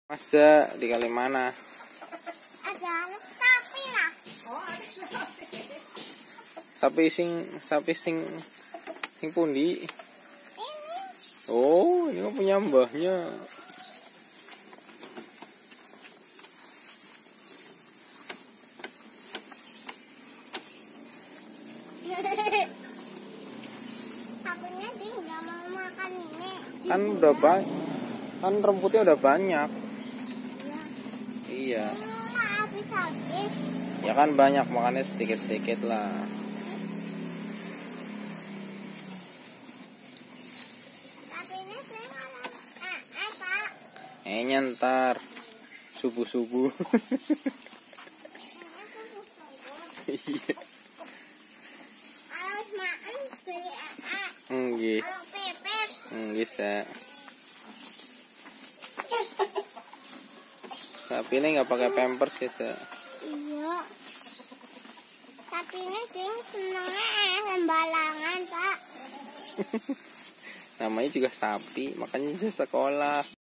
Masa di kali mana? Ada sapi lah. Sapi sing pundi? Ini. Oh, ini mah punya mbahnya. Sapinya dia nggak mau makan ini. Kan udah kan rumputnya udah banyak. Iya. Lah habis-habis. Ya kan banyak, makannya sedikit-sedikit lah. Sapinya sih malah. Pak. Ntar subuh-subuh. Iya. Harus makan beli Nggih. kalau pepes. Nggih, Sa. Sapi ini nggak pakai pampers ya, Sa. Iya. Sapinya sih senengnya sembalangan, Pak. Namanya juga sapi, makanya bisa sekolah.